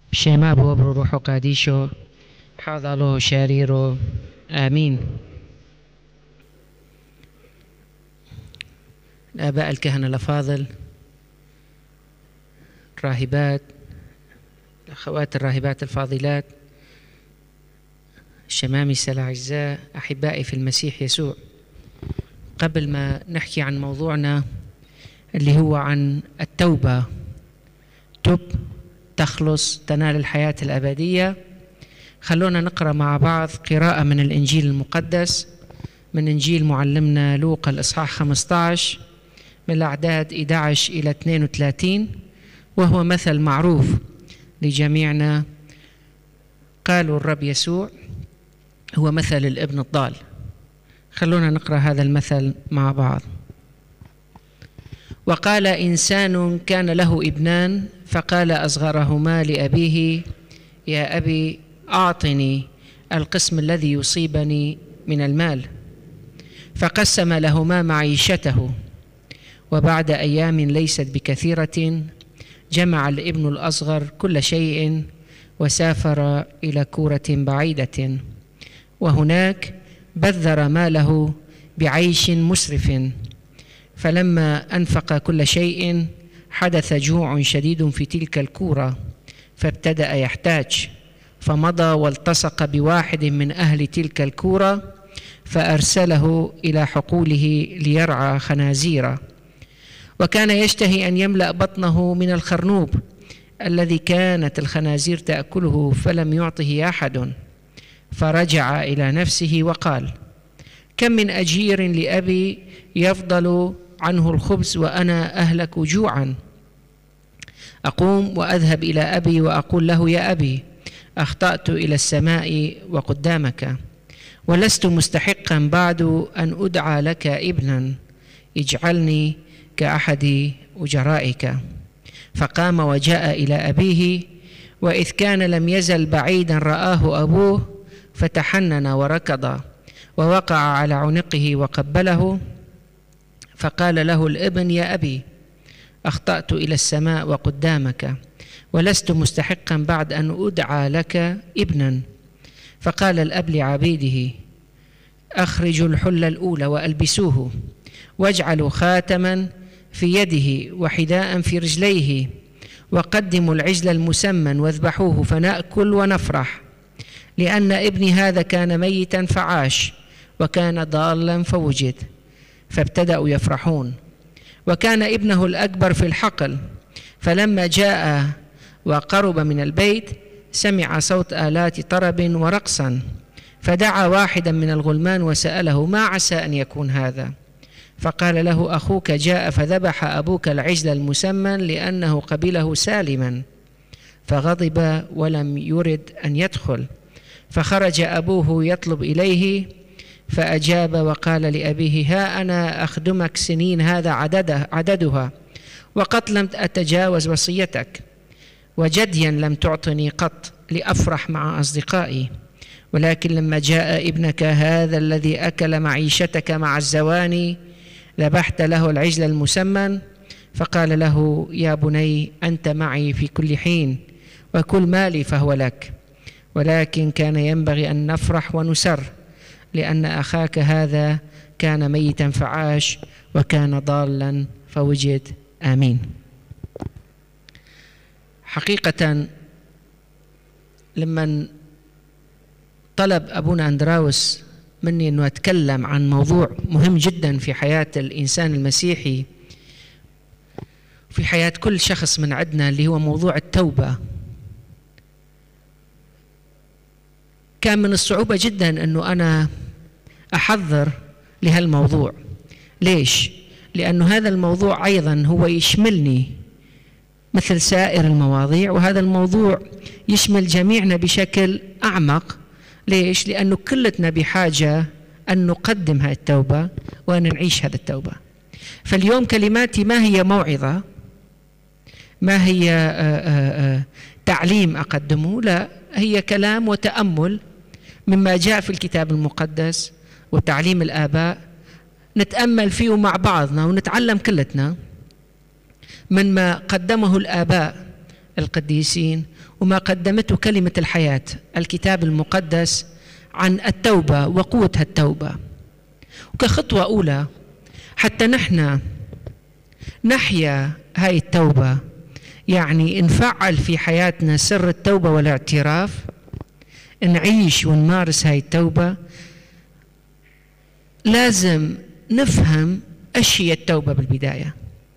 شما بوبرو روح قاديشو حاضلو شاريرو آمين. الآباء الكهنة الأفاضل، الراهبات، الأخوات الراهبات الفاضلات، الشمامسة الأعزاء، أحبائي في المسيح يسوع، قبل ما نحكي عن موضوعنا اللي هو عن التوبة، تب تخلص تنال الحياة الأبدية، خلونا نقرأ مع بعض قراءة من الإنجيل المقدس، من إنجيل معلمنا لوقا الإصحاح 15 من الأعداد 11 إلى 32، وهو مثل معروف لجميعنا. قالوا الرب يسوع هو مثل الابن الضال. خلونا نقرأ هذا المثل مع بعض. وقال إنسان كان له ابنان، فقال أصغرهما لأبيه: يا أبي أعطني القسم الذي يصيبني من المال. فقسم لهما معيشته، وبعد أيام ليست بكثيرة جمع الابن الأصغر كل شيء وسافر إلى كورة بعيدة، وهناك بذر ماله بعيش مسرف. فلما أنفق كل شيء حدث جوع شديد في تلك الكورة، فابتدأ يحتاج، فمضى والتصق بواحد من أهل تلك الكورة فأرسله إلى حقوله ليرعى خنازير. وكان يشتهي أن يملأ بطنه من الخرنوب الذي كانت الخنازير تأكله، فلم يعطه أحد. فرجع إلى نفسه وقال: كم من أجير لأبي يفضل عنه الخبز وأنا أهلك جوعا. أقوم وأذهب إلى أبي وأقول له: يا أبي، أخطأت إلى السماء وقدامك، ولست مستحقا بعد أن أدعى لك ابنا، اجعلني كأحد أجرائك. فقام وجاء إلى أبيه، وإذ كان لم يزل بعيدا رآه أبوه، فتحنن وركض ووقع على عنقه وقبله. فقال له الابن: يا أبي، أخطأت إلى السماء وقدامك، ولست مستحقا بعد أن أدعى لك ابنا. فقال الأب لعبيده: أخرجوا الحلة الأولى وألبسوه، واجعلوا خاتما في يده وحذاء في رجليه، وقدموا العجل المسمن واذبحوه، فنأكل ونفرح. لأن ابني هذا كان ميتا فعاش، وكان ضالا فوجد. فابتدأوا يفرحون. وكان ابنه الأكبر في الحقل، فلما جاء وقرب من البيت سمع صوت آلات طرب ورقصا، فدعا واحدا من الغلمان وسأله: ما عسى أن يكون هذا؟ فقال له: أخوك جاء فذبح أبوك العجل المسمن لأنه قبله سالما. فغضب ولم يرد أن يدخل. فخرج أبوه يطلب إليه، فأجاب وقال لأبيه: ها أنا أخدمك سنين هذا عددها، وقد لم أتجاوز وصيتك، وجديا لم تعطني قط لأفرح مع أصدقائي. ولكن لما جاء ابنك هذا الذي أكل معيشتك مع الزواني، ذبحت له العجل المسمن. فقال له: يا بني، أنت معي في كل حين، وكل مالي فهو لك. ولكن كان ينبغي أن نفرح ونسر، لأن أخاك هذا كان ميتا فعاش، وكان ضالا فوجد. آمين. حقيقة لما طلب أبونا أندراوس مني أنه أتكلم عن موضوع مهم جدا في حياة الإنسان المسيحي، في حياة كل شخص من عندنا، اللي هو موضوع التوبة، كان من الصعوبة جدا أنه أنا أحضر لهالموضوع. ليش؟ لأنه هذا الموضوع أيضا هو يشملني مثل سائر المواضيع، وهذا الموضوع يشمل جميعنا بشكل أعمق. ليش؟ لأنه كلتنا بحاجة أن نقدم هذه التوبة وأن نعيش هذه التوبة. فاليوم كلماتي ما هي موعظة، ما هي تعليم أقدمه، لا، هي كلام وتأمل مما جاء في الكتاب المقدس وتعليم الآباء، نتأمل فيه مع بعضنا ونتعلم كلتنا من ما قدمه الآباء القديسين وما قدمته كلمة الحياة الكتاب المقدس عن التوبة وقوة التوبة، وكخطوة أولى حتى نحن نحيا هاي التوبة، يعني نفعل في حياتنا سر التوبة والاعتراف، نعيش ونمارس هاي التوبة. لازم نفهم ايش هي التوبة بالبداية،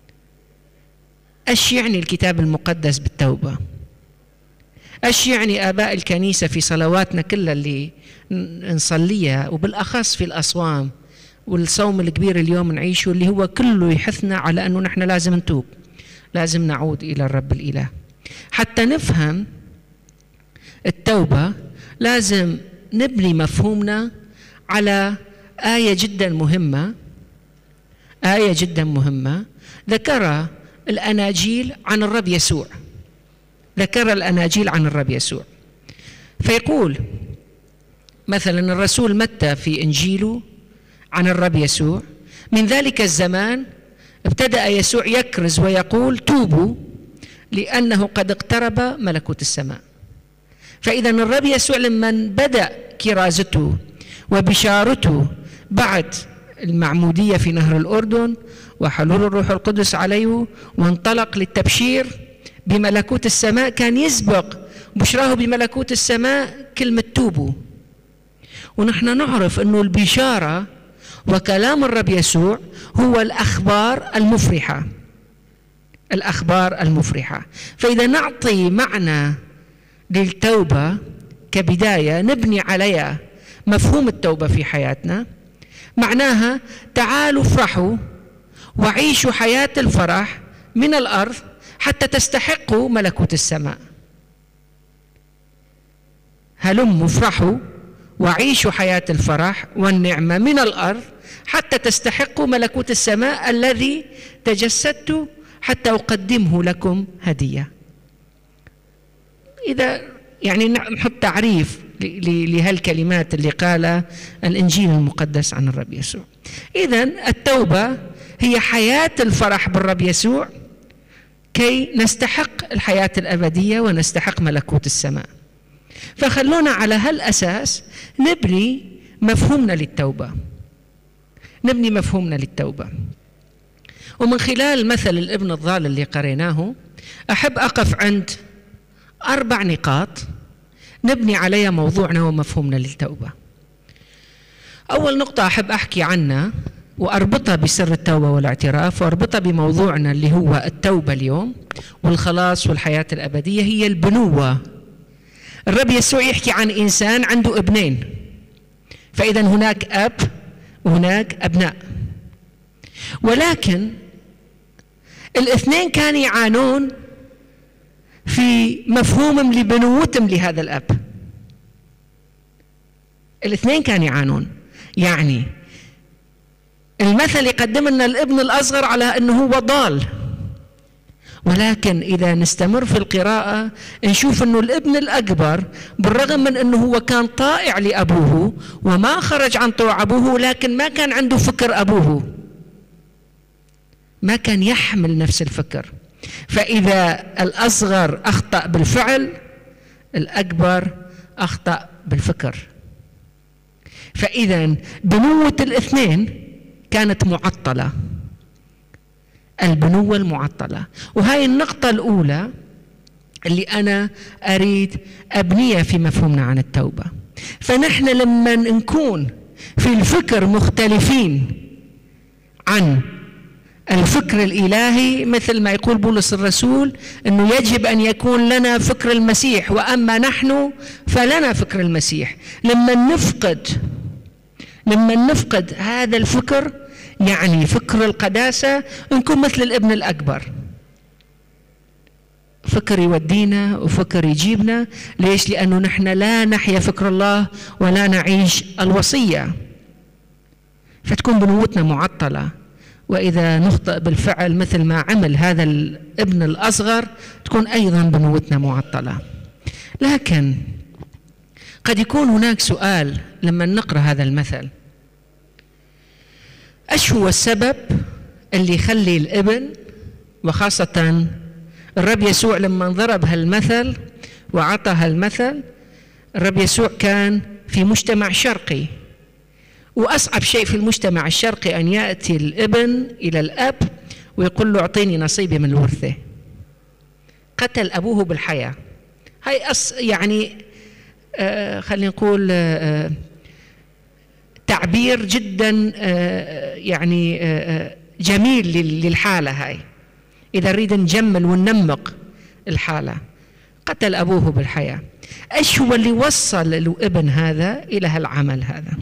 ايش يعني الكتاب المقدس بالتوبة، ايش يعني آباء الكنيسة في صلواتنا كلها اللي نصليها، وبالأخص في الأصوام والصوم الكبير اليوم نعيشه، اللي هو كله يحثنا على أنه نحن لازم نتوب، لازم نعود إلى الرب الإله. حتى نفهم التوبة لازم نبني مفهومنا على آية جدا مهمة، آية جدا مهمة ذكرها الأناجيل عن الرب يسوع، ذكر الأناجيل عن الرب يسوع. فيقول مثلا الرسول متى في إنجيله عن الرب يسوع: من ذلك الزمان ابتدأ يسوع يكرز ويقول توبوا لأنه قد اقترب ملكوت السماء. فإذا الرب يسوع لما بدأ كرازته وبشارته بعد المعمودية في نهر الأردن وحلول الروح القدس عليه وانطلق للتبشير بملكوت السماء، كان يسبق بشراه بملكوت السماء كلمة توبوا. ونحن نعرف أنه البشارة وكلام الرب يسوع هو الأخبار المفرحة، الأخبار المفرحة. فإذا نعطي معنى للتوبة كبداية نبني عليها مفهوم التوبة في حياتنا، معناها تعالوا افرحوا وعيشوا حياة الفرح من الأرض حتى تستحقوا ملكوت السماء. هلموا افرحوا وعيشوا حياة الفرح والنعمة من الأرض حتى تستحقوا ملكوت السماء الذي تجسدت حتى أقدمه لكم هدية. إذا يعني نحط تعريف لهالكلمات اللي قالها الإنجيل المقدس عن الرب يسوع. إذن التوبة هي حياة الفرح بالرب يسوع كي نستحق الحياة الأبدية ونستحق ملكوت السماء. فخلونا على هالأساس نبني مفهومنا للتوبة، نبني مفهومنا للتوبة. ومن خلال مثل الابن الضال اللي قريناه أحب أقف عند 4 نقاط نبني عليها موضوعنا ومفهومنا للتوبة. أول نقطة أحب أحكي عنها وأربطها بسر التوبة والاعتراف وأربطها بموضوعنا اللي هو التوبة اليوم والخلاص والحياة الأبدية، هي البنوة. الرب يسوع يحكي عن إنسان عنده ابنين، فإذا هناك أب وهناك أبناء، ولكن الاثنين كانوا يعانون في مفهومهم لبنوتهم لهذا الأب. الاثنين كانوا يعانون، يعني المثل يقدم لنا الابن الأصغر على أنه هو ضال، ولكن إذا نستمر في القراءة نشوف أنه الابن الأكبر بالرغم من أنه هو كان طائع لأبوه وما خرج عن طوع أبوه، لكن ما كان عنده فكر أبوه، ما كان يحمل نفس الفكر. فإذا الأصغر أخطأ بالفعل الأكبر أخطأ بالفكر. فإذا بنوة الاثنين كانت معطلة، البنوة المعطلة. وهاي النقطة الأولى اللي أنا أريد أبنيها في مفهومنا عن التوبة. فنحن لما نكون في الفكر مختلفين عن الفكر الإلهي، مثل ما يقول بولس الرسول أنه يجب أن يكون لنا فكر المسيح وأما نحن فلنا فكر المسيح. لما نفقد هذا الفكر، يعني فكر القداسة، نكون مثل الابن الأكبر، فكر يودينا وفكر يجيبنا. ليش؟ لأنه نحن لا نحيا فكر الله ولا نعيش الوصية، فتكون بنوتنا معطلة. وإذا نخطئ بالفعل مثل ما عمل هذا الابن الأصغر تكون أيضا بنوتنا معطلة. لكن قد يكون هناك سؤال لما نقرأ هذا المثل: إيش هو السبب اللي يخلي الابن، وخاصة الرب يسوع لما ضرب هالمثل وعطاها المثل. الرب يسوع كان في مجتمع شرقي، وأصعب شيء في المجتمع الشرقي أن يأتي الابن إلى الأب ويقول له أعطيني نصيبي من الورثة. قتل أبوه بالحياة. هاي يعني خلينا نقول تعبير جدا يعني جميل للحالة هاي، إذا نريد نجمل وننمق الحالة. قتل أبوه بالحياة. إيش هو اللي وصل الابن هذا إلى هالعمل هذا؟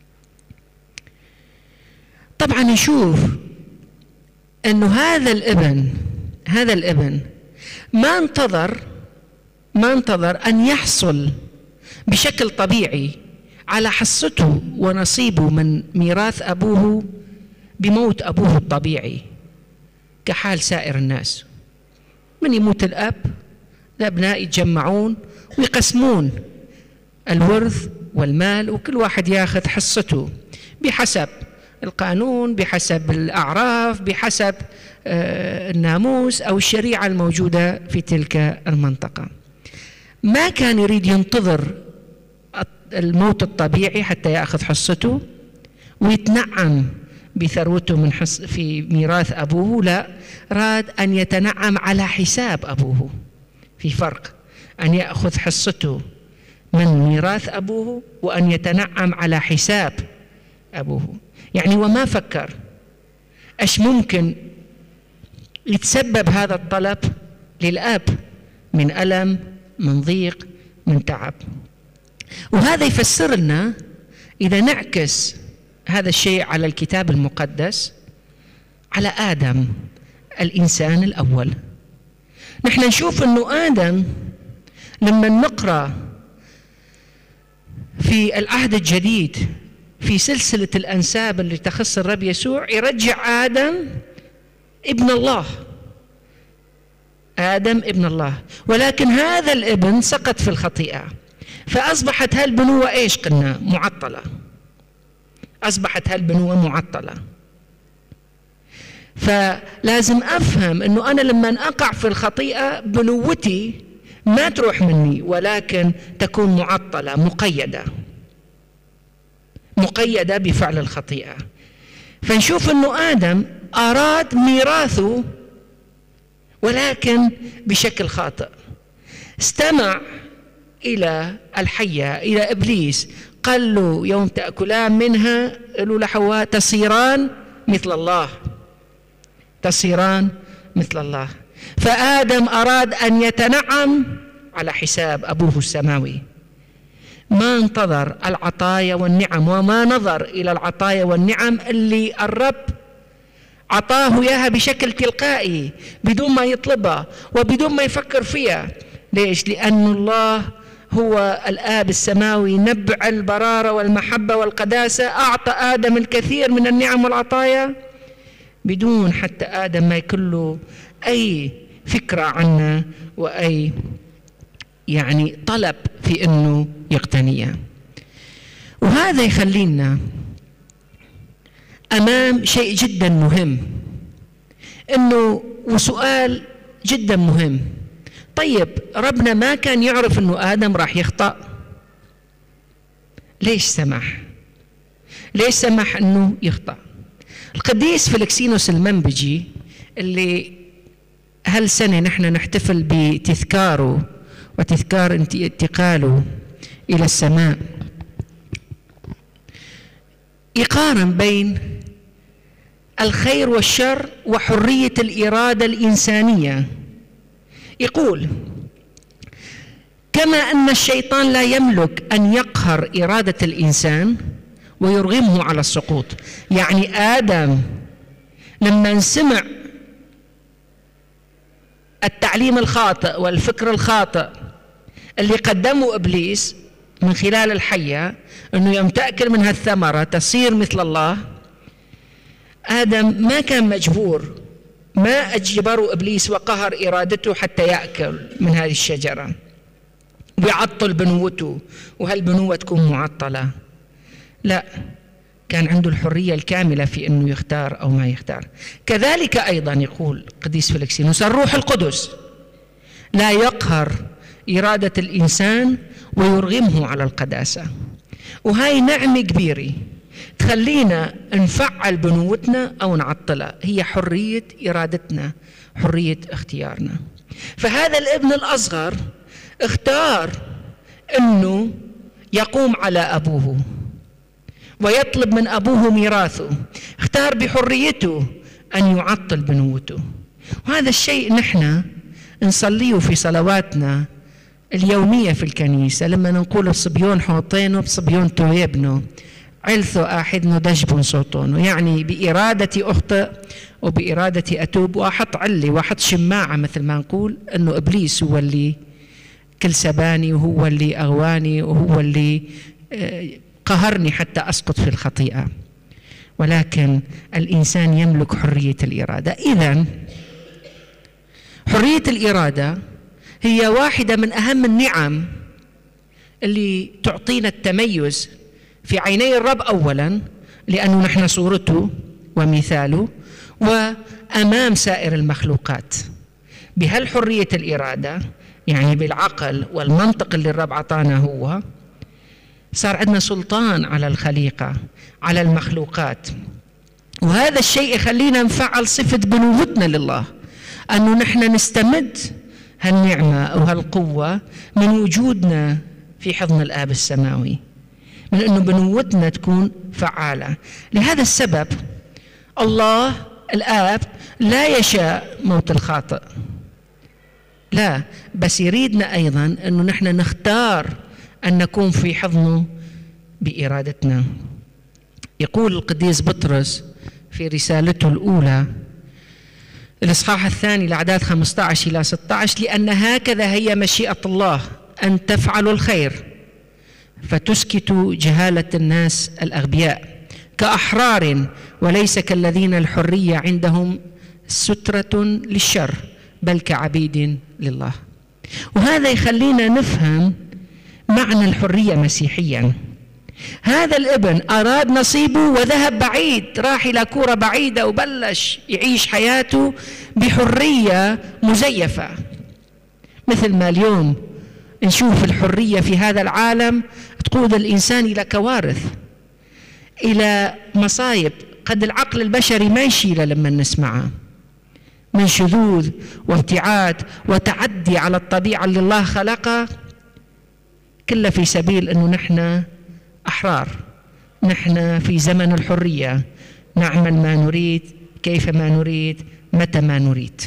طبعا نشوف أنه هذا الابن ما انتظر أن يحصل بشكل طبيعي على حصته ونصيبه من ميراث أبوه بموت أبوه الطبيعي كحال سائر الناس. من يموت الأب، الأبناء يتجمعون ويقسمون الورث والمال، وكل واحد ياخذ حصته بحسب القانون، بحسب الأعراف، بحسب الناموس أو الشريعة الموجودة في تلك المنطقة. ما كان يريد ينتظر الموت الطبيعي حتى يأخذ حصته ويتنعم بثروته في ميراث أبوه، لا، راد أن يتنعم على حساب أبوه. في فرق أن يأخذ حصته من ميراث أبوه وأن يتنعم على حساب أبوه. يعني وما فكر أش ممكن يتسبب هذا الطلب للأب من ألم، من ضيق، من تعب. وهذا يفسر لنا إذا نعكس هذا الشيء على الكتاب المقدس، على آدم الإنسان الأول. نحن نشوف أنه آدم لما نقرأ في العهد الجديد في سلسلة الأنساب اللي تخص الرب يسوع، يرجع آدم ابن الله، آدم ابن الله. ولكن هذا الابن سقط في الخطيئة، فأصبحت هالبنوة إيش قلنا؟ معطلة. أصبحت هالبنوة معطلة. فلازم أفهم أنه أنا لما أقع في الخطيئة بنوتي ما تروح مني، ولكن تكون معطلة، مقيدة بفعل الخطيئة. فنشوف أنه آدم أراد ميراثه ولكن بشكل خاطئ. استمع إلى الحية، إلى إبليس، قال له يوم تأكلان منها، قالوا لحواء تصيران مثل الله، تصيران مثل الله. فآدم أراد أن يتنعم على حساب أبوه السماوي، ما انتظر العطايا والنعم وما نظر إلى العطايا والنعم اللي الرب عطاه إياها بشكل تلقائي بدون ما يطلبها وبدون ما يفكر فيها. ليش؟ لأن الله هو الآب السماوي نبع البرارة والمحبة والقداسة، أعطى آدم الكثير من النعم والعطايا بدون حتى آدم ما يكون له أي فكرة عنه وأي يعني طلب في أنه يقتنيها. وهذا يخلينا أمام شيء جدا مهم، أنه وسؤال جدا مهم. طيب ربنا ما كان يعرف أنه آدم راح يخطأ؟ ليش سمح؟ ليش سمح أنه يخطأ؟ القديس فلكسينوس المنبجي اللي هالسنة نحن نحتفل بتذكاره وتذكار انتقاله إلى السماء، يقارن بين الخير والشر وحرية الإرادة الإنسانية. يقول: كما أن الشيطان لا يملك أن يقهر إرادة الإنسان ويرغمه على السقوط. يعني آدم لما سمع التعليم الخاطئ والفكر الخاطئ اللي قدمه إبليس من خلال الحية، أنه يوم تأكل من هالثمرة تصير مثل الله، آدم ما كان مجبور، ما أجبره إبليس وقهر إرادته حتى يأكل من هذه الشجرة ويعطل بنوته وهالبنوة تكون معطلة. لا، كان عنده الحرية الكاملة في أنه يختار أو ما يختار. كذلك أيضا يقول قديس فلكسينوس: الروح القدس لا يقهر إرادة الإنسان ويرغمه على القداسة. وهاي نعمة كبيرة تخلينا نفعل بنوتنا أو نعطلها، هي حرية إرادتنا، حرية اختيارنا. فهذا الابن الأصغر اختار أنه يقوم على أبوه ويطلب من أبوه ميراثه، اختار بحريته أن يعطل بنوته. وهذا الشيء نحن نصليه في صلواتنا اليومية في الكنيسة، لما نقول الصبيون حوطينه بصبيون تويبنه علثو آحدنو دجبون صوتونه، يعني بإرادتي أخطئ وبإرادتي أتوب وأحط علي وأحط شماعة، مثل ما نقول أنه إبليس هو اللي كل سباني وهو اللي أغواني وهو اللي قهرني حتى أسقط في الخطيئة. ولكن الإنسان يملك حرية الإرادة. إذن حرية الإرادة هي واحدة من أهم النعم اللي تعطينا التميز في عيني الرب أولا، لأنه نحن صورته ومثاله، وأمام سائر المخلوقات. بهالحرية الإرادة، يعني بالعقل والمنطق اللي الرب عطانا، هو صار عندنا سلطان على الخليقة، على المخلوقات. وهذا الشيء يخلينا نفعل صفة بنوتنا لله، أنه نحن نستمد هالنعمة أو هالقوة من وجودنا في حضن الآب السماوي، من أنه بنوتنا تكون فعالة. لهذا السبب الله الآب لا يشاء موت الخاطئ، لا، بس يريدنا أيضا أنه نحن نختار أن نكون في حضنه بإرادتنا. يقول القديس بطرس في رسالته الأولى الإصحاح الثاني الأعداد 15 إلى 16: لأن هكذا هي مشيئة الله أن تفعلوا الخير فتسكتوا جهالة الناس الأغبياء كأحرار، وليس كالذين الحرية عندهم سترة للشر، بل كعبيد لله. وهذا يخلينا نفهم معنى الحرية مسيحيا. هذا الابن أراد نصيبه وذهب بعيد، راح إلى كورة بعيدة وبلش يعيش حياته بحرية مزيفة، مثل ما اليوم نشوف الحرية في هذا العالم تقود الإنسان إلى كوارث، إلى مصايب قد العقل البشري ما يشيله لما نسمعها، من شذوذ وابتعاد وتعدي على الطبيعة اللي الله خلقها، كله في سبيل أنه نحن أحرار، نحن في زمن الحرية، نعمل ما نريد، كيف ما نريد، متى ما نريد.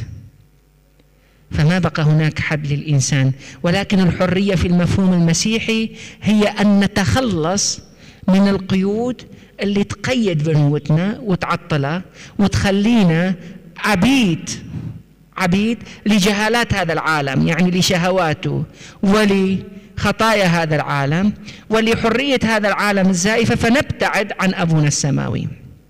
فما بقى هناك حد للإنسان. ولكن الحرية في المفهوم المسيحي هي أن نتخلص من القيود اللي تقيد بنوتنا وتعطلها وتخلينا عبيد لجهالات هذا العالم، يعني لشهواته ولخطايا هذا العالم ولحرية هذا العالم الزائفة، فنبتعد عن أبونا السماوي.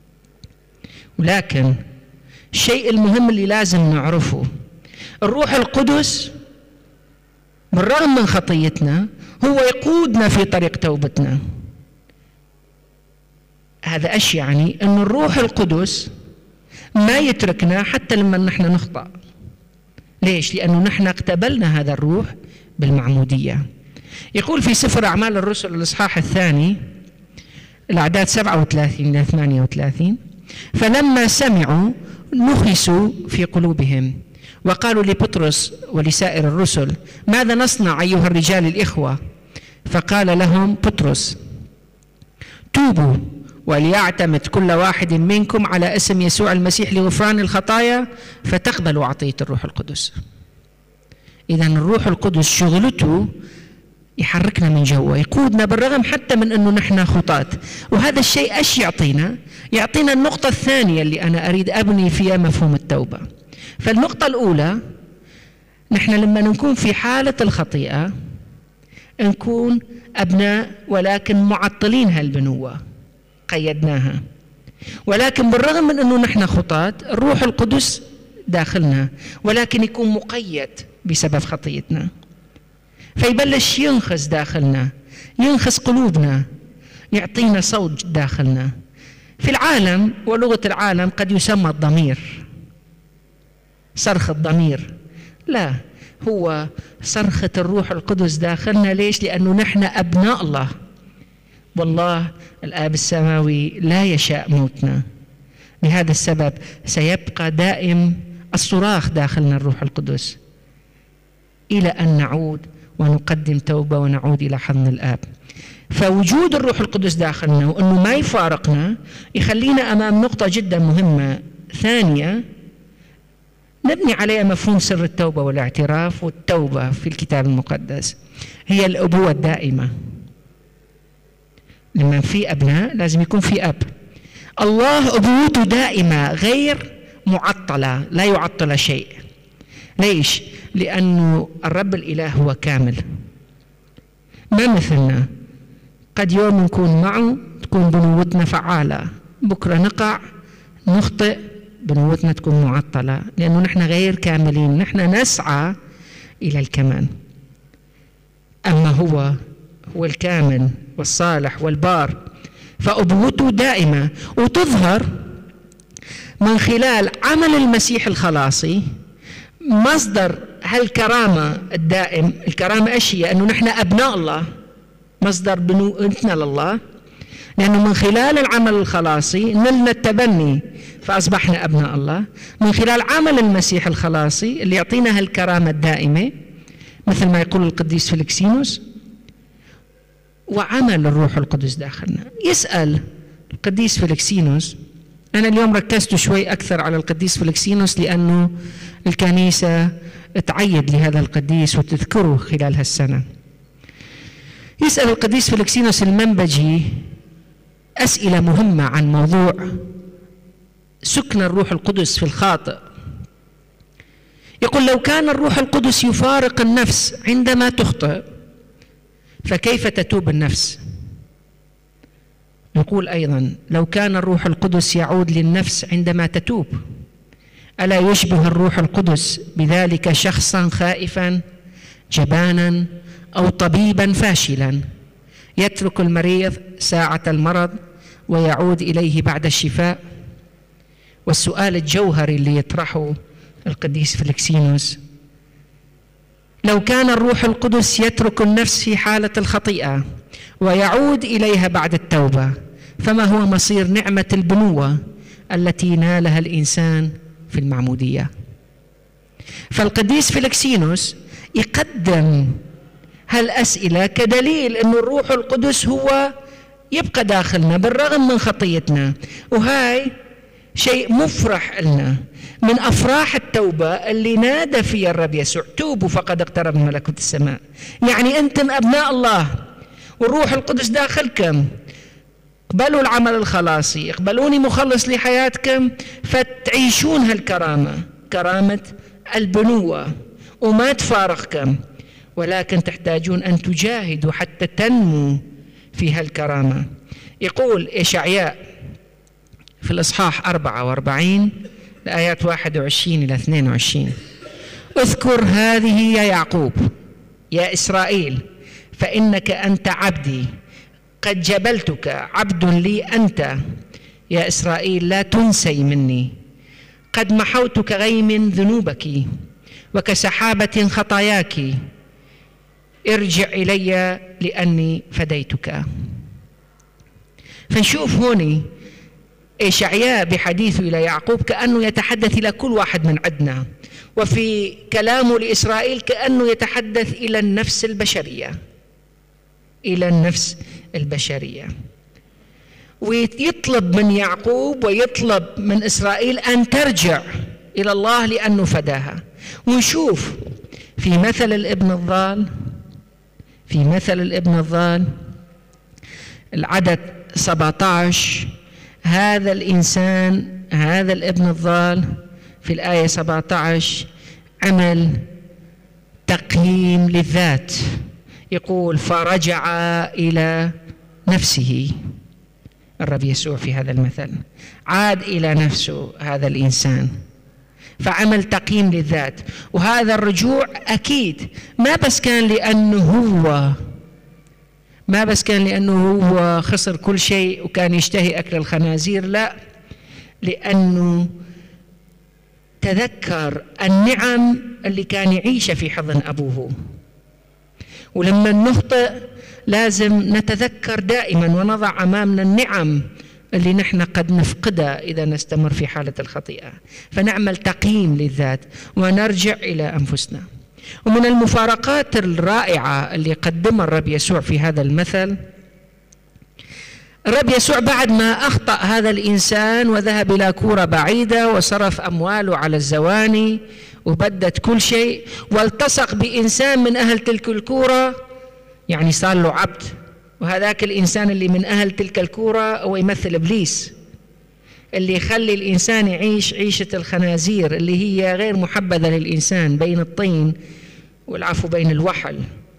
ولكن الشيء المهم اللي لازم نعرفه، الروح القدس بالرغم من خطيتنا هو يقودنا في طريق توبتنا. هذا أش يعني أن الروح القدس ما يتركنا حتى لما نحن نخطأ. ليش؟ لأنه نحن اقتبلنا هذا الروح بالمعمودية. يقول في سفر أعمال الرسل الإصحاح الثاني الأعداد 37 إلى 38: فلما سمعوا نخسوا في قلوبهم وقالوا لبطرس ولسائر الرسل: ماذا نصنع أيها الرجال الإخوة؟ فقال لهم بطرس: توبوا وليعتمد كل واحد منكم على اسم يسوع المسيح لغفران الخطايا فتقبلوا عطية الروح القدس. إذن الروح القدس شغلته يحركنا من جوا، يقودنا بالرغم حتى من أنه نحن خطاة. وهذا الشيء أش يعطينا النقطة الثانية اللي أنا أريد أبني فيها مفهوم التوبة. فالنقطة الأولى، نحن لما نكون في حالة الخطيئة نكون أبناء ولكن معطلين هالبنوة، قيدناها. ولكن بالرغم من أنه نحن خطاة، الروح القدس داخلنا ولكن يكون مقيد بسبب خطيتنا، فيبلش ينخس داخلنا، ينخس قلوبنا، يعطينا صوت داخلنا. في العالم ولغة العالم قد يسمى الضمير، صرخ الضمير. لا، هو صرخة الروح القدس داخلنا. ليش؟ لأنه نحن أبناء الله، والله الآب السماوي لا يشاء موتنا. لهذا السبب سيبقى دائم الصراخ داخلنا الروح القدس إلى أن نعود ونقدم توبة ونعود إلى حضن الآب. فوجود الروح القدس داخلنا وأنه ما يفارقنا يخلينا أمام نقطة جدا مهمة ثانية نبني عليها مفهوم سر التوبة والاعتراف والتوبة في الكتاب المقدس، هي الأبوة الدائمة. لما في أبناء لازم يكون في أب. الله أبوته دائمة غير معطلة، لا يعطل شيء. ليش؟ لأنه الرب الإله هو كامل، ما مثلنا. قد يوم نكون معه تكون بنوتنا فعالة، بكرة نقع نخطئ بنوتنا تكون معطلة، لأنه نحن غير كاملين، نحن نسعى إلى الكمال. أما هو الكامل والصالح والبار، فأبوته دائمة وتظهر من خلال عمل المسيح الخلاصي. مصدر هالكرامة الدائم، الكرامة إيش هي؟ أنه نحن أبناء الله، مصدر بنوتنا لله، لأنه من خلال العمل الخلاصي نلنا التبني فأصبحنا أبناء الله، من خلال عمل المسيح الخلاصي اللي يعطينا هالكرامة الدائمة مثل ما يقول القديس فيلكسينوس، وعمل الروح القدس داخلنا. يسأل القديس فيلكسينوس، أنا اليوم ركزت شوي أكثر على القديس فيلكسينوس لأنه الكنيسة تعيد لهذا القديس وتذكره خلال هالسنة. يسأل القديس فيلكسينوس المنبجي أسئلة مهمة عن موضوع سكن الروح القدس في الخاطئ. يقول: لو كان الروح القدس يفارق النفس عندما تخطئ فكيف تتوب النفس؟ يقول أيضا: لو كان الروح القدس يعود للنفس عندما تتوب ألا يشبه الروح القدس بذلك شخصا خائفا جبانا أو طبيبا فاشلا يترك المريض ساعة المرض ويعود إليه بعد الشفاء؟ والسؤال الجوهري اللي يطرحه القديس فيلكسينوس: لو كان الروح القدس يترك النفس في حالة الخطيئة ويعود إليها بعد التوبة، فما هو مصير نعمة البنوة التي نالها الإنسان في المعمودية؟ فالقديس فيلكسينوس يقدم هالأسئلة كدليل أن الروح القدس هو يبقى داخلنا بالرغم من خطيتنا، وهاي شيء مفرح لنا من أفراح التوبة اللي نادى فيها الرب يسوع: توبوا فقد اقترب ملكوت السماء. يعني أنتم أبناء الله والروح القدس داخلكم، اقبلوا العمل الخلاصي، اقبلوني مخلص لحياتكم فتعيشون هالكرامة، كرامة البنوة، وما تفارقكم، ولكن تحتاجون أن تجاهدوا حتى تنمو في هالكرامة. يقول إشعياء في الإصحاح 44 الآيات 21 إلى 22: اذكر هذه يا يعقوب، يا إسرائيل، فإنك أنت عبدي، قد جبلتك، عبد لي أنت، يا إسرائيل لا تنسي مني، قد محوت كغيم ذنوبك وكسحابة خطاياك، ارجع إلي لأني فديتك. فنشوف هوني إشعياء بحديثه إلى يعقوب كأنه يتحدث إلى كل واحد من عندنا، وفي كلامه لإسرائيل كأنه يتحدث إلى النفس البشرية، إلى النفس البشرية، ويطلب من يعقوب ويطلب من إسرائيل أن ترجع إلى الله لأنه فداها. ونشوف في مثل الابن الضال، في مثل الابن الضال العدد 17، هذا الإنسان، هذا الابن الضال في الآية 17 عمل تقييم للذات. يقول: فرجع إلى نفسه. الرب يسوع في هذا المثل عاد إلى نفسه هذا الإنسان، فعمل تقييم للذات. وهذا الرجوع أكيد ما بس كان لأنه هو خسر كل شيء وكان يشتهي أكل الخنازير، لا، لأنه تذكر النعم اللي كان يعيشها في حضن أبوه. ولما نخطئ لازم نتذكر دائما ونضع أمامنا النعم اللي نحن قد نفقدها إذا نستمر في حالة الخطيئة، فنعمل تقييم للذات ونرجع إلى أنفسنا. ومن المفارقات الرائعة اللي قدمها الرب يسوع في هذا المثل، الرب يسوع بعد ما أخطأ هذا الإنسان وذهب إلى كورة بعيدة وصرف أمواله على الزواني وبدت كل شيء، والتصق بإنسان من أهل تلك الكورة، يعني صار له عبد. وهذاك الإنسان اللي من أهل تلك الكورة هو يمثل إبليس، اللي يخلي الإنسان يعيش عيشة الخنازير اللي هي غير محبذة للإنسان، بين الطين والعفو بين الوحل،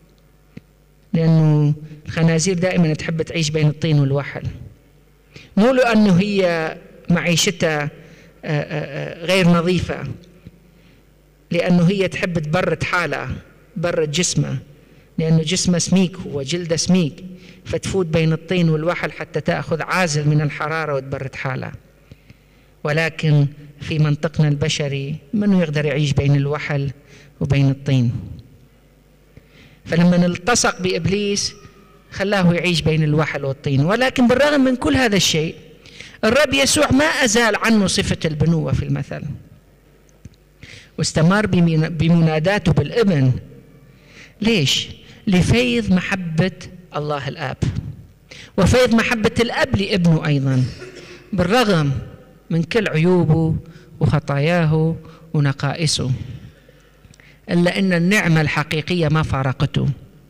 لأنه الخنازير دائما تحب تعيش بين الطين والوحل، مو لأنه هي معيشتها غير نظيفة، لأنه هي تحب تبرد حالها، تبرد جسمها، لأنه جسمها سميك وجلده سميك، فتفوت بين الطين والوحل حتى تأخذ عازل من الحرارة وتبرد حالها. ولكن في منطقنا البشري من يقدر يعيش بين الوحل وبين الطين؟ فلما نلتصق بإبليس خلاه يعيش بين الوحل والطين. ولكن بالرغم من كل هذا الشيء الرب يسوع ما أزال عنه صفة البنوة في المثل، واستمر بمناداته بالابن. ليش؟ لفيض محبة الله الآب وفيض محبة الأب لابنه أيضا، بالرغم من كل عيوبه وخطاياه ونقائصه، إلا أن النعمة الحقيقية ما فارقته.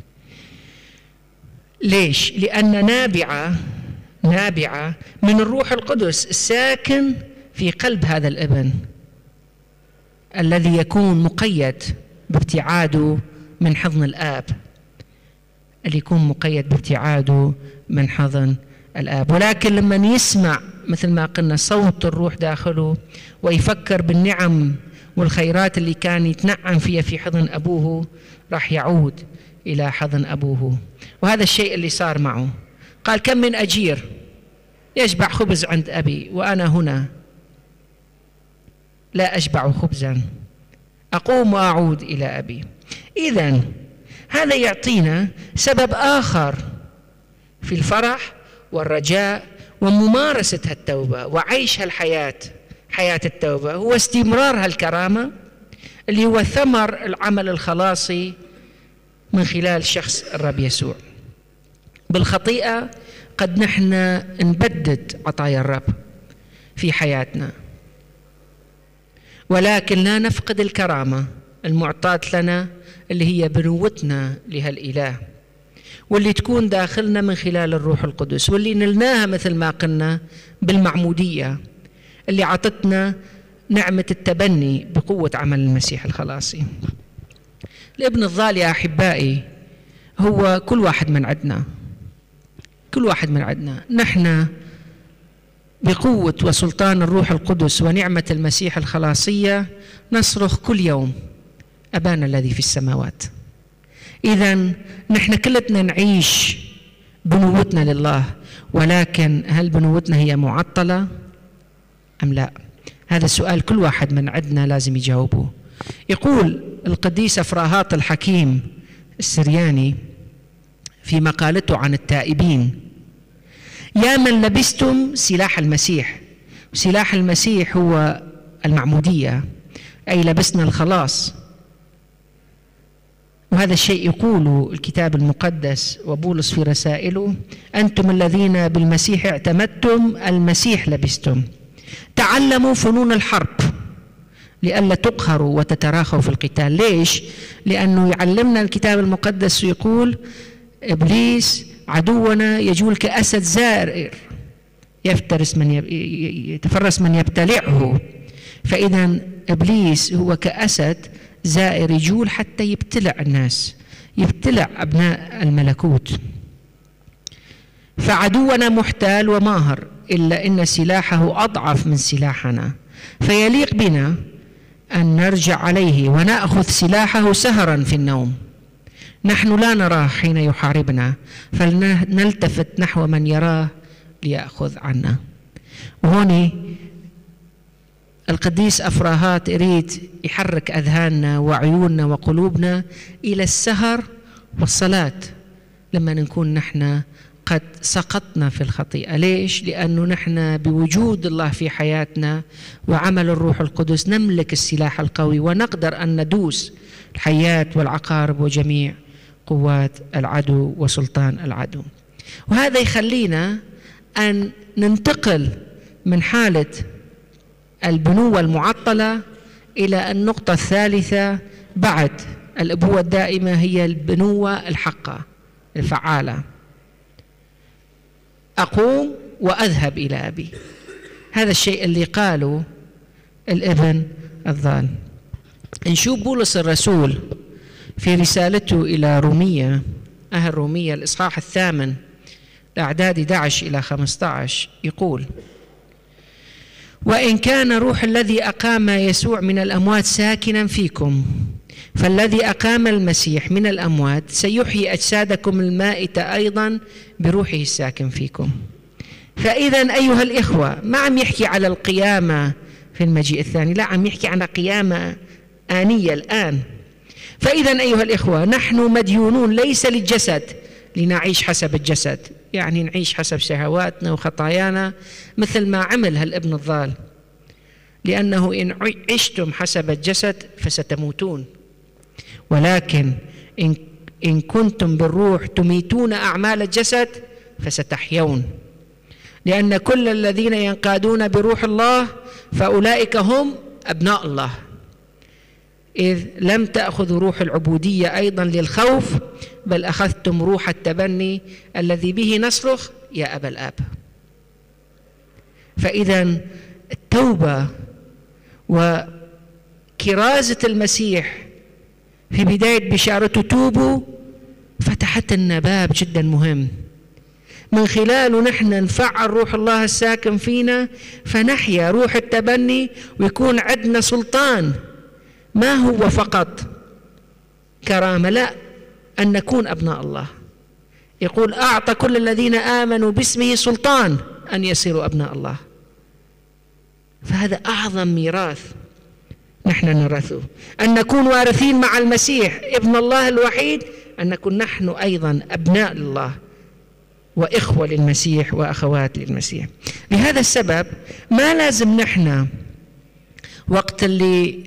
ليش؟ لأن نابعة من الروح القدس الساكن في قلب هذا الابن، الذي يكون مقيد بابتعاده من حضن الآب، اللي يكون مقيد بابتعاده من حضن الآب. ولكن لما يسمع مثل ما قلنا صوت الروح داخله ويفكر بالنعم والخيرات اللي كان يتنعم فيها في حضن أبوه، راح يعود إلى حضن أبوه. وهذا الشيء اللي صار معه. قال: كم من أجير يشبع خبز عند أبي وأنا هنا لا أشبع خبزا، أقوم وأعود إلى أبي. إذن هذا يعطينا سبب آخر في الفرح والرجاء وممارسة التوبة وعيش الحياة، حياة التوبة، هو استمرار هالكرامة اللي هو ثمر العمل الخلاصي من خلال شخص الرب يسوع. بالخطيئة قد نحن نبدد عطايا الرب في حياتنا، ولكن لا نفقد الكرامة المعطاة لنا اللي هي بنوتنا لهالإله، واللي تكون داخلنا من خلال الروح القدس، واللي نلناها مثل ما قلنا بالمعمودية اللي عطتنا نعمة التبني بقوة عمل المسيح الخلاصي. الابن الضال يا أحبائي هو كل واحد من عندنا، كل واحد من عندنا. نحن بقوة وسلطان الروح القدس ونعمة المسيح الخلاصية نصرخ كل يوم: أبانا الذي في السماوات. إذن نحن كلتنا نعيش بنوتنا لله، ولكن هل بنوتنا هي معطلة أم لا؟ هذا السؤال كل واحد من عندنا لازم يجاوبه. يقول القديس أفراهاط الحكيم السرياني في مقالته عن التائبين: يا من لبستم سلاح المسيح. سلاح المسيح هو المعمودية، أي لبسنا الخلاص. وهذا الشيء يقوله الكتاب المقدس وبولس في رسائله: أنتم الذين بالمسيح اعتمدتم المسيح لبستم. تعلموا فنون الحرب لئلا تقهروا وتتراخوا في القتال. ليش؟ لأنه يعلمنا الكتاب المقدس ويقول: إبليس عدونا يجول كأسد زائر يتفرس من يبتلعه. فإذا إبليس هو كأسد زائر يجول حتى يبتلع الناس، يبتلع أبناء الملكوت. فعدونا محتال وماهر، إلا إن سلاحه أضعف من سلاحنا، فيليق بنا أن نرجع عليه ونأخذ سلاحه سهرا في النوم. نحن لا نراه حين يحاربنا، فلنلتفت نحو من يراه ليأخذ عنا. وهوني القديس أفراهات يريد يحرك أذهاننا وعيوننا وقلوبنا إلى السهر والصلاة لما نكون نحن قد سقطنا في الخطيئة. ليش؟ لأنه نحن بوجود الله في حياتنا وعمل الروح القدس نملك السلاح القوي ونقدر أن ندوس الحيات والعقارب وجميع قوات العدو وسلطان العدو. وهذا يخلينا أن ننتقل من حالة البنوة المعطلة إلى النقطة الثالثة بعد الأبوة الدائمة، هي البنوة الحقة الفعالة. أقوم وأذهب إلى أبي. هذا الشيء اللي قاله الابن الضال. نشوف بولس الرسول في رسالته إلى رومية، أهل رومية الإصحاح 8 الأعداد 11 إلى 15 يقول: وإن كان روح الذي أقام يسوع من الأموات ساكنا فيكم، فالذي أقام المسيح من الأموات سيحيي أجسادكم المائتة أيضا بروحه الساكن فيكم. فإذا أيها الإخوة، ما عم يحكي على القيامة في المجيء الثاني، لا، عم يحكي عن قيامة آنية الآن. فإذا أيها الإخوة، نحن مديونون ليس للجسد لنعيش حسب الجسد، يعني نعيش حسب شهواتنا وخطايانا مثل ما عمل هالابن الضال، لأنه إن عشتم حسب الجسد فستموتون، ولكن إن كنتم بالروح تميتون أعمال الجسد فستحيون، لأن كل الذين ينقادون بروح الله فأولئك هم أبناء الله. إذ لم تأخذوا روح العبودية أيضا للخوف، بل أخذتم روح التبني الذي به نصرخ يا أبا الآب. فإذا التوبة وكرازة المسيح في بداية بشارته توبوا فتحت لنا باب جدا مهم، من خلاله نحن نفعل روح الله الساكن فينا فنحيا روح التبني ويكون عندنا سلطان، ما هو فقط كرامة، لا، أن نكون أبناء الله. يقول: أعطى كل الذين آمنوا باسمه سلطان أن يصيروا أبناء الله. فهذا أعظم ميراث نحن نرثه، أن نكون وارثين مع المسيح ابن الله الوحيد، أن نكون نحن أيضا أبناء الله وإخوة للمسيح وأخوات للمسيح. لهذا السبب ما لازم نحن وقت اللي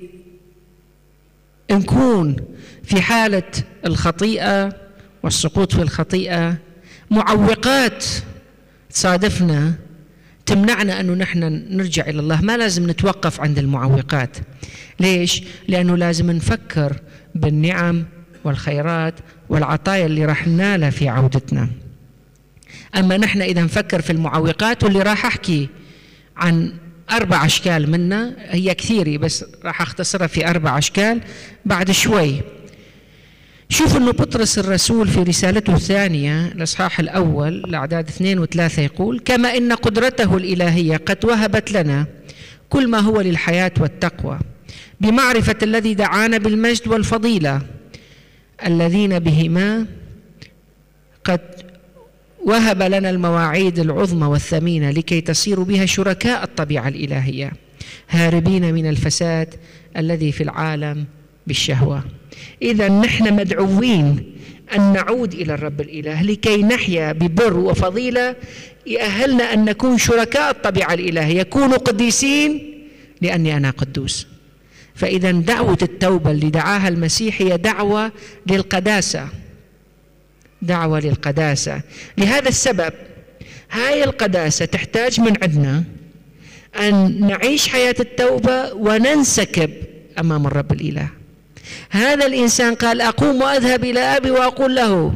نكون في حالة الخطيئة والسقوط في الخطيئة معوقات تصادفنا تمنعنا أنه نحن نرجع إلى الله، ما لازم نتوقف عند المعوقات. ليش؟ لأنه لازم نفكر بالنعم والخيرات والعطايا اللي راح ننالها في عودتنا. أما نحن إذا نفكر في المعوقات، واللي راح أحكي عن 4 أشكال منها، هي كثيرة بس راح أختصرها في 4 أشكال بعد شوي. شوف أنه بطرس الرسول في رسالته الثانية الإصحاح الأول الأعداد 2 و3 يقول: كما إن قدرته الإلهية قد وهبت لنا كل ما هو للحياة والتقوى بمعرفة الذي دعانا بالمجد والفضيلة، الذين بهما قد وهب لنا المواعيد العظمى والثمينة لكي تصيروا بها شركاء الطبيعة الإلهية، هاربين من الفساد الذي في العالم بالشهوة. إذا نحن مدعوين أن نعود إلى الرب الإله لكي نحيا ببر وفضيلة يأهلنا أن نكون شركاء الطبيعة الإلهية. كونوا قديسين لأني أنا قدوس. فإذا دعوة التوبة اللي دعاها المسيح هي دعوة للقداسة، دعوة للقداسة. لهذا السبب هاي القداسة تحتاج من عندنا أن نعيش حياة التوبة وننسكب أمام الرب الإله. هذا الإنسان قال: أقوم وأذهب إلى أبي وأقول له: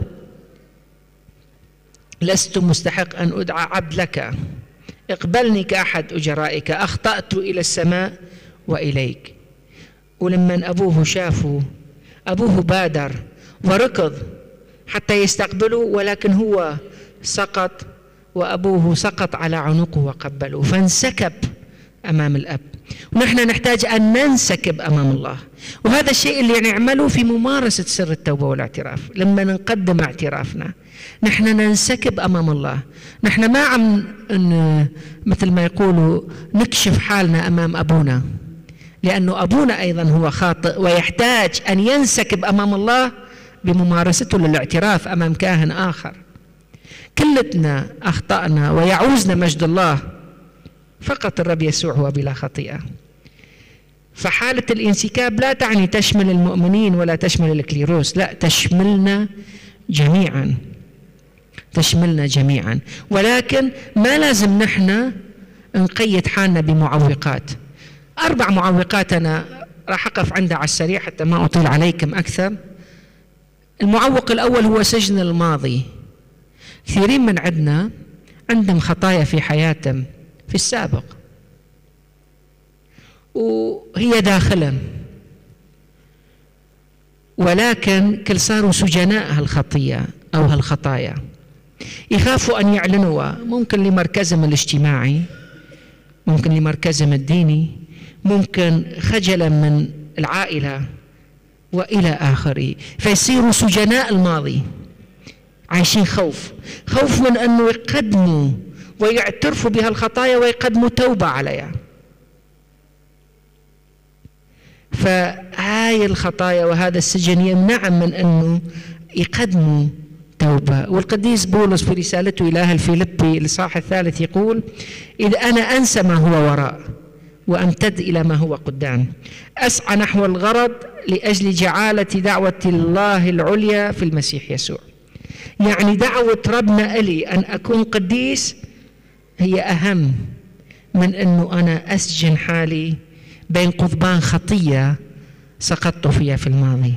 لست مستحق أن أدعى عبد لك، اقبلني كأحد أجرائك، أخطأت إلى السماء وإليك. ولما أبوه شافه، أبوه بادر وركض حتى يستقبله، ولكن هو سقط وأبوه سقط على عنقه وقبله، فانسكب أمام الأب، ونحن نحتاج أن ننسكب أمام الله. وهذا الشيء اللي نعمله في ممارسة سر التوبة والاعتراف. لما نقدم اعترافنا نحن ننسكب أمام الله، نحن ما عم مثل ما يقولوا نكشف حالنا أمام أبونا، لأنه أبونا أيضا هو خاطئ ويحتاج أن ينسكب أمام الله بممارسته للاعتراف أمام كاهن آخر. كلتنا أخطأنا ويعوزنا مجد الله، فقط الرب يسوع هو بلا خطيئة. فحالة الانسكاب لا تعني تشمل المؤمنين ولا تشمل الكليروس، لا، تشملنا جميعا، تشملنا جميعا. ولكن ما لازم نحن نقيد حالنا بمعوقات. 4 معوقات أنا راح أقف عندها على السريع حتى ما أطيل عليكم أكثر. المعوق الأول هو سجن الماضي. كثيرين من عندهم خطايا في حياتهم في السابق وهي داخلهم، ولكن كل صاروا سجناء هالخطية أو هالخطايا، يخافوا أن يعلنوا، ممكن لمركزهم الاجتماعي، ممكن لمركزهم الديني، ممكن خجلا من العائلة وإلى آخره، فيصيروا سجناء الماضي، عايشين خوف من أنه يقدموا ويعترفوا بهالخطايا ويقدموا توبة عليها. فهاي الخطايا وهذا السجن يمنعهم من أنه يقدموا توبة. والقديس بولس في رسالته إلى أهل فيلبي الإصحاح 3 يقول: إذ أنا أنسى ما هو وراء وأمتد إلى ما هو قدام، أسعى نحو الغرض لأجل جعالة دعوة الله العليا في المسيح يسوع. يعني دعوة ربنا إلي أن أكون قديس هي أهم من أنه أنا أسجن حالي بين قضبان خطية سقطت فيها في الماضي.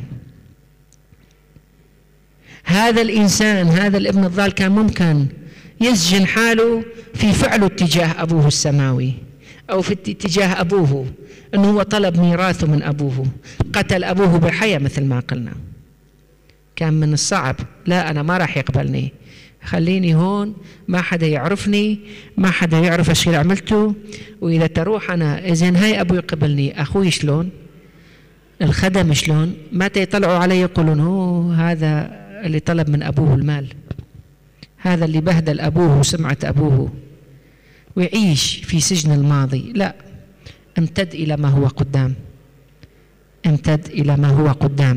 هذا الإنسان، هذا الابن الضال، كان ممكن يسجن حاله في فعله اتجاه أبوه السماوي أو في اتجاه أبوه، أنه هو طلب ميراثه من أبوه، قتل أبوه بحياة مثل ما قلنا. كان من الصعب، لا أنا ما راح يقبلني، خليني هون، ما حدا يعرفني، ما حدا يعرف ايش اللي عملته، وإذا تروح أنا إذن هاي أبوي قبلني، أخوي شلون، الخدم شلون، متى يطلعوا علي يقولون هذا اللي طلب من أبوه المال، هذا اللي بهدل أبوه وسمعة أبوه، ويعيش في سجن الماضي. لا، امتد إلى ما هو قدام، امتد إلى ما هو قدام.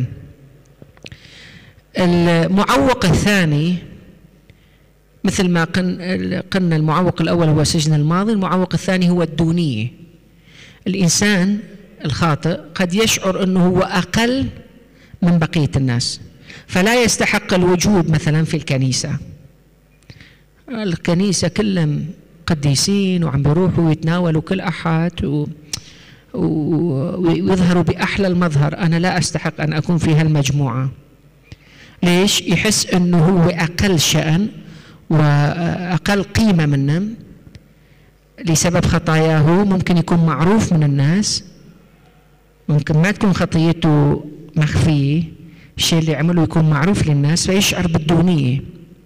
المعوق الثاني مثل ما قلنا، المعوق الأول هو سجن الماضي، المعوق الثاني هو الدونية. الإنسان الخاطئ قد يشعر أنه هو أقل من بقية الناس، فلا يستحق الوجود مثلا في الكنيسة. الكنيسة كلهم قديسين وعم بيروحوا ويتناولوا كل أحد ويظهروا بأحلى المظهر، أنا لا أستحق أن أكون في هالمجموعة. ليش؟ يحس أنه هو أقل شأن وأقل قيمة منهم لسبب خطاياه. ممكن يكون معروف من الناس، ممكن ما تكون خطيته مخفية، الشيء اللي عمله يكون معروف للناس، فيشعر بالدونية.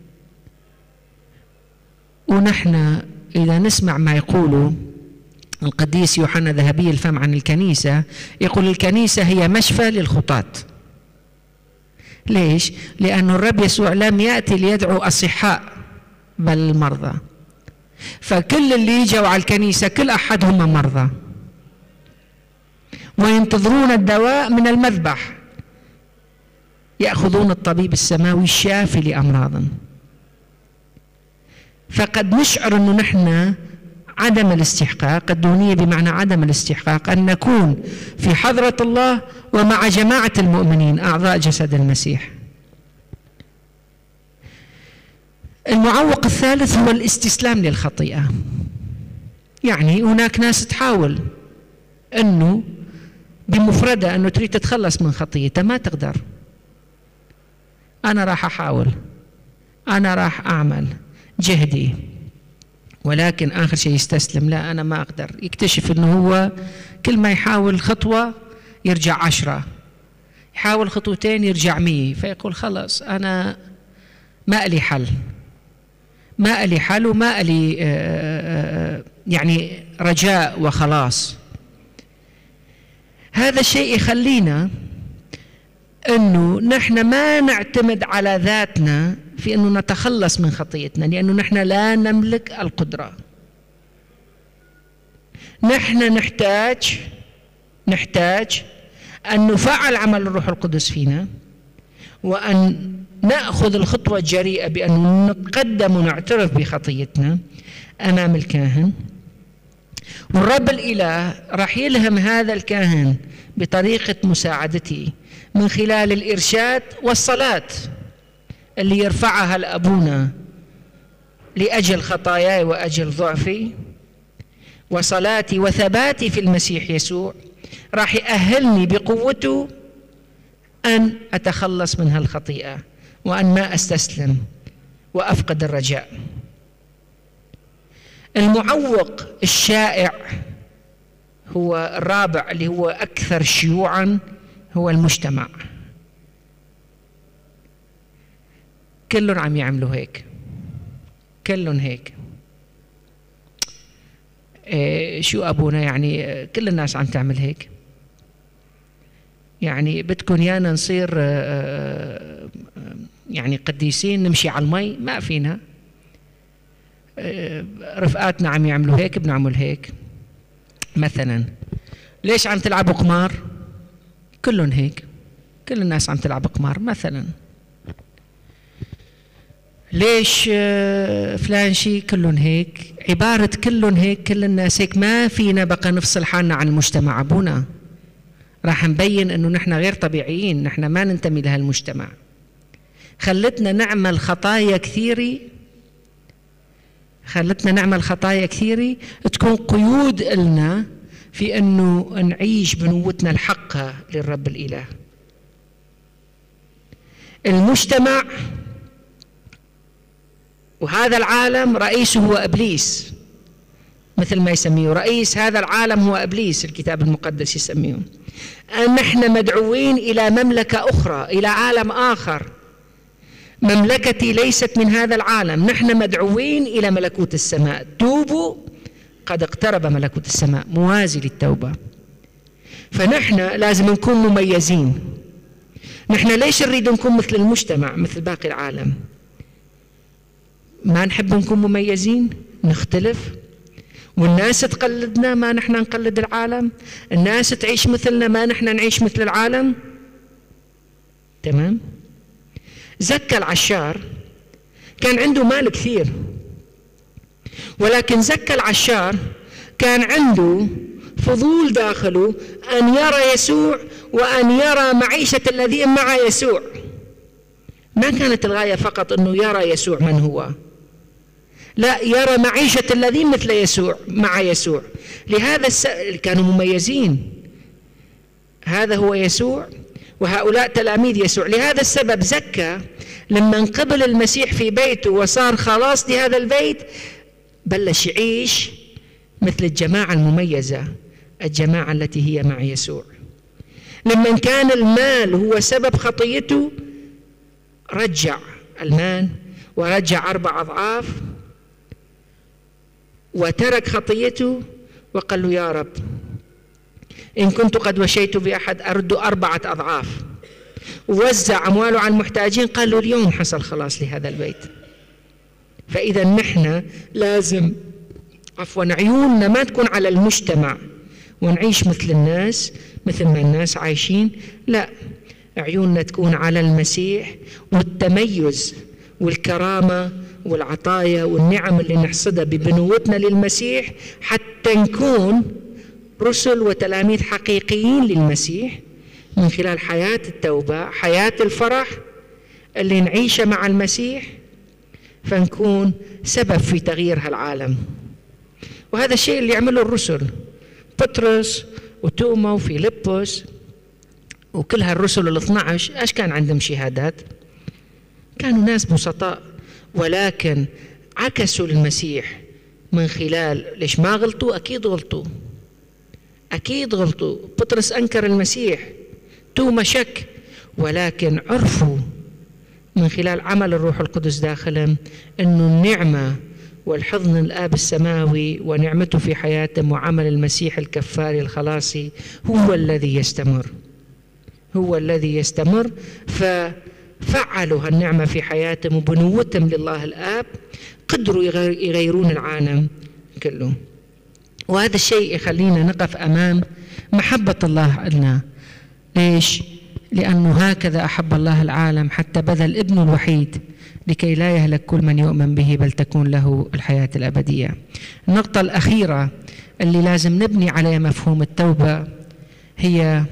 ونحن إذا نسمع ما يقوله القديس يوحنا ذهبي الفم عن الكنيسة، يقول الكنيسة هي مشفى للخطاة. ليش؟ لأن الرب يسوع لم يأتي ليدعو أصحاء بل المرضى، فكل اللي يجوا على الكنيسة كل أحد هم مرضى وينتظرون الدواء من المذبح، يأخذون الطبيب السماوي الشافي لأمراضهم. فقد نشعر أنه نحن عدم الاستحقاق، الدونية بمعنى عدم الاستحقاق أن نكون في حضرة الله ومع جماعة المؤمنين أعضاء جسد المسيح. المعوق الثالث هو الاستسلام للخطيئة. يعني هناك ناس تحاول أنه بمفردة أنه تريد تتخلص من خطيئتها، ما تقدر. أنا راح أحاول، أنا راح أعمل جهدي، ولكن آخر شيء يستسلم، لا أنا ما أقدر. يكتشف أنه هو كل ما يحاول خطوة يرجع 10، يحاول خطوتين يرجع 100، فيقول خلاص أنا ما لي حل، ما لي حل وما لي يعني رجاء وخلاص. هذا الشيء يخلينا أنه نحن ما نعتمد على ذاتنا في أنه نتخلص من خطيتنا، لأنه نحن لا نملك القدرة. نحن نحتاج أن نفعل عمل الروح القدس فينا، وأن نأخذ الخطوة الجريئة بأن نتقدم ونعترف بخطيتنا أمام الكاهن، والرب الإله راح يلهم هذا الكاهن بطريقة مساعدته من خلال الإرشاد والصلاة اللي يرفعها لأبونا لأجل خطاياي وأجل ضعفي، وصلاتي وثباتي في المسيح يسوع راح يأهلني بقوته أن أتخلص من هالخطيئة، وأن ما أستسلم وأفقد الرجاء. المعوق الشائع هو الرابع، اللي هو أكثر شيوعاً، هو المجتمع. كلهم عم يعملوا هيك، كلهم هيك. شو أبونا يعني كل الناس عم تعمل هيك، يعني بدكن يانا نصير يعني قديسين نمشي على المي؟ ما فينا. رفقاتنا عم يعملوا هيك بنعمل هيك. مثلا ليش عم تلعبوا قمار؟ كلهم هيك، كل الناس عم تلعب قمار. مثلا ليش فلان شيء؟ كلهم هيك. عبارة كلهم هيك، كل الناس هيك، ما فينا بقى نفصل حالنا عن المجتمع. أبونا راح نبين أنه نحن غير طبيعيين، نحن ما ننتمي لهالمجتمع. خلتنا نعمل خطايا كثيرة تكون قيود لنا في أنه نعيش بنوتنا الحقة للرب الإله. المجتمع وهذا العالم رئيسه هو إبليس، مثل ما يسميه رئيس هذا العالم هو إبليس، الكتاب المقدس يسميه. نحن مدعوين إلى مملكة أخرى، إلى عالم آخر. مملكتي ليست من هذا العالم، نحن مدعوين إلى ملكوت السماء. توبوا قد اقترب ملكوت السماء، موازي للتوبة. فنحن لازم نكون مميزين. نحن ليش نريد نكون مثل المجتمع، مثل باقي العالم؟ ما نحب نكون مميزين، نختلف، والناس تقلدنا ما نحن نقلد العالم، الناس تعيش مثلنا ما نحن نعيش مثل العالم. تمام؟ زكى العشار كان عنده مال كثير، ولكن زكى العشار كان عنده فضول داخله أن يرى يسوع وأن يرى معيشة الذين مع يسوع. ما كانت الغاية فقط أنه يرى يسوع من هو، لا، يرى معيشة الذين مثل يسوع مع يسوع. لهذا كانوا مميزين. هذا هو يسوع وهؤلاء تلاميذ يسوع. لهذا السبب زكى لما انقبل المسيح في بيته وصار خلاص لهذا البيت، بلش يعيش مثل الجماعة المميزة، الجماعة التي هي مع يسوع. لما كان المال هو سبب خطيته، رجع المال ورجع 4 أضعاف، وترك خطيته وقال له: يا رب، إن كنت قد وشيت بأحد أرد 4 أضعاف. ووزع أمواله على المحتاجين. قال له: اليوم حصل خلاص لهذا البيت. فإذا نحن لازم عيوننا ما تكون على المجتمع ونعيش مثل الناس، مثل ما الناس عايشين. لا، عيوننا تكون على المسيح والتميز والكرامة والعطايا والنعم اللي نحصدها ببنوتنا للمسيح، حتى نكون رسل وتلاميذ حقيقيين للمسيح من خلال حياة التوبة، حياة الفرح اللي نعيشها مع المسيح، فنكون سبب في تغيير هالعالم. وهذا الشيء اللي يعمله الرسل، بطرس وتوما وفيلبس وكل هالرسل 12. ايش كان عندهم شهادات؟ كانوا ناس بسطاء، ولكن عكسوا المسيح من خلال ليش ما غلطوا؟ أكيد غلطوا. بطرس أنكر المسيح، توما شك، ولكن عرفوا من خلال عمل الروح القدس داخلهم أنه النعمة والحضن الآب السماوي ونعمته في حياتهم وعمل المسيح الكفاري الخلاصي هو الذي يستمر، هو الذي يستمر. ففعلوا هالنعمة في حياتهم وبنوتهم لله الآب قدروا يغيرون العالم كله. وهذا الشيء يخلينا نقف أمام محبة الله لنا. ليش؟ لأنه هكذا أحب الله العالم حتى بذل ابنه الوحيد لكي لا يهلك كل من يؤمن به بل تكون له الحياة الأبدية. النقطة الأخيرة اللي لازم نبني عليها مفهوم التوبة هي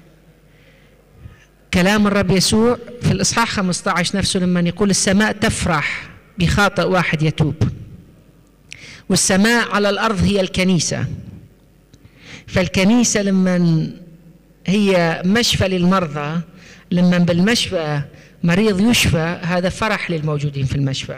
كلام الرب يسوع في الإصحاح 15 نفسه لما يقول السماء تفرح بخاطئ واحد يتوب. والسماء على الأرض هي الكنيسة. فالكنيسة لما هي مشفى للمرضى، لما بالمشفى مريض يشفى، هذا فرح للموجودين في المشفى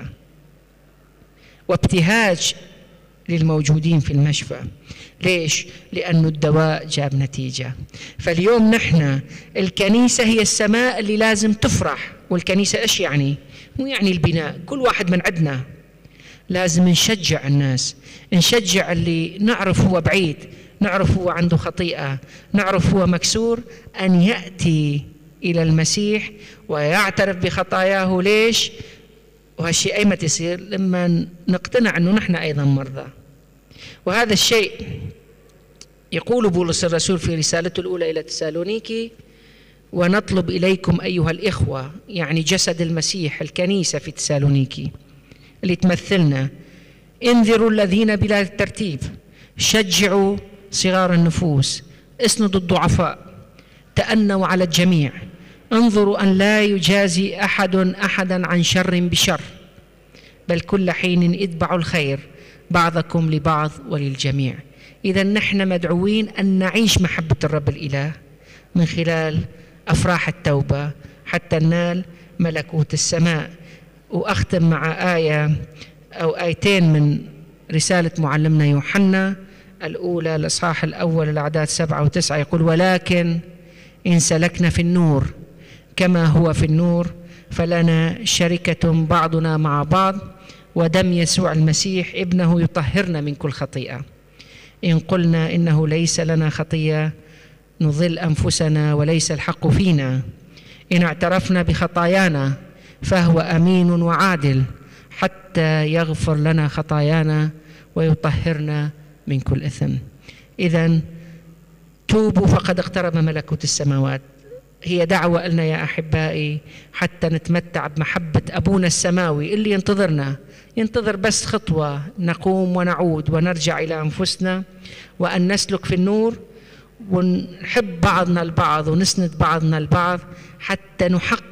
وابتهاج للموجودين في المشفى. ليش؟ لأنه الدواء جاب نتيجة. فاليوم نحن الكنيسة هي السماء اللي لازم تفرح. والكنيسة إيش يعني؟ مو يعني البناء، كل واحد من عندنا لازم نشجع الناس، نشجع اللي نعرف هو بعيد، نعرف هو عنده خطيئة، نعرف هو مكسور، أن يأتي إلى المسيح ويعترف بخطاياه. ليش؟ وهالشيء أيمتى يصير؟ لما نقتنع أنه نحن أيضا مرضى. وهذا الشيء يقول بولس الرسول في رسالته الأولى إلى تسالونيكي: ونطلب إليكم أيها الإخوة، يعني جسد المسيح الكنيسة في تسالونيكي اللي تمثلنا، انذروا الذين بلا ترتيب، شجعوا صغار النفوس، اسندوا الضعفاء، تأنوا على الجميع، انظروا أن لا يجازي أحدا عن شر بشر، بل كل حين اتبعوا الخير بعضكم لبعض وللجميع. إذا نحن مدعوين أن نعيش محبة الرب الإله من خلال أفراح التوبة حتى ننال ملكوت السماء. وأختم مع آية أو آيتين من رسالة معلمنا يوحنا الأولى الإصحاح الأول الأعداد 7 و9. يقول: ولكن إن سلكنا في النور كما هو في النور فلنا شركة بعضنا مع بعض، ودم يسوع المسيح ابنه يطهرنا من كل خطيئة. إن قلنا إنه ليس لنا خطيئة نضل أنفسنا وليس الحق فينا. إن اعترفنا بخطايانا فهو أمين وعادل حتى يغفر لنا خطايانا ويطهرنا من كل إثم. إذن توبوا فقد اقترب ملكوت السماوات. هي دعوة لنا يا أحبائي حتى نتمتع بمحبة أبونا السماوي اللي ينتظر بس خطوة نقوم ونعود ونرجع إلى أنفسنا وأن نسلك في النور ونحب بعضنا البعض ونسند بعضنا البعض حتى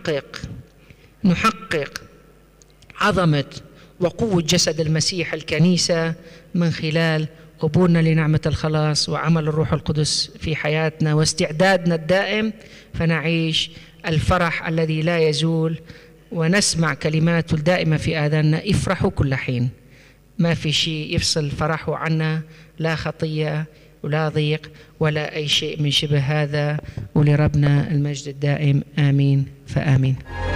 نحقق عظمة وقوة جسد المسيح الكنيسة من خلال قبولنا لنعمة الخلاص وعمل الروح القدس في حياتنا واستعدادنا الدائم، فنعيش الفرح الذي لا يزول ونسمع كلماته الدائمة في آذاننا: افرحوا كل حين. ما في شيء يفصل فرحه عنا، لا خطية ولا ضيق ولا أي شيء من شبه هذا. ولربنا المجد الدائم، آمين فآمين.